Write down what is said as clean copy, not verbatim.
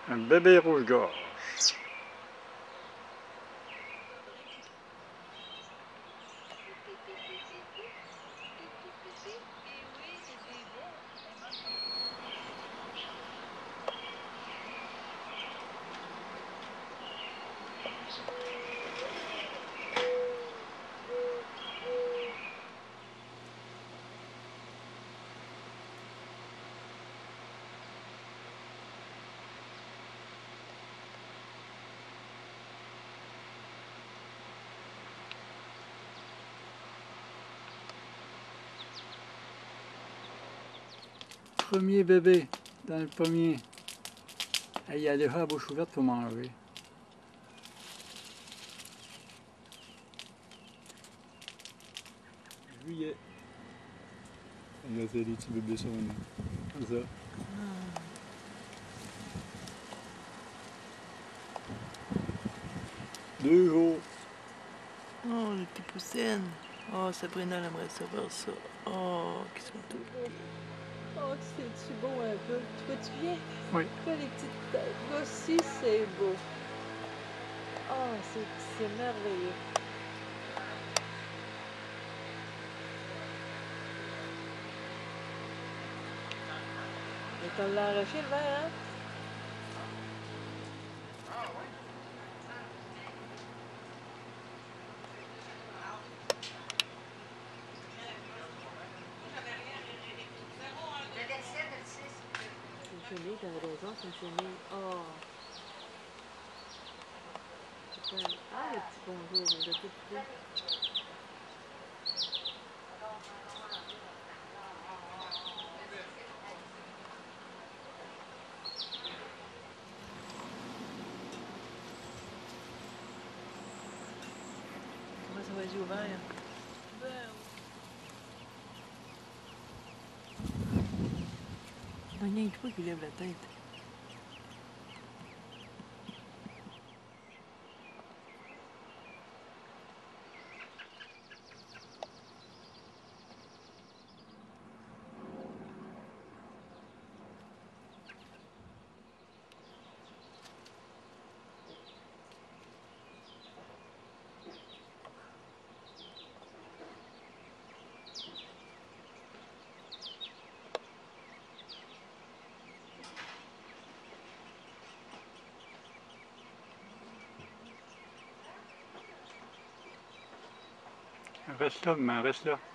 Un bébé rouge-gorge. Premier bébé dans le pommier. Il y a déjà la bouche ouverte, il faut manger. Juillet. On a fait des petits bébés sur nous. Comme ça. Deux jours. Oh, les petits poussines. Oh, Sabrina, elle aimerait savoir ça. Oh, qu'ils sont tout beaux. Oh, c'est-tu beau un peu? Toi, tu viens? Oui. Toi, les petites têtes. Là aussi, c'est beau. Oh, c'est merveilleux. Mais t'as l'arraché le verre, hein? C'est une chenille, t'avais raison, c'est une chenille. Oh! Ah, le petit bonjour, de tout près. Comment ça va les yeux ouverts? Ben oui. Il n'y a pas qui lève la tête. Reste là, maman, reste là.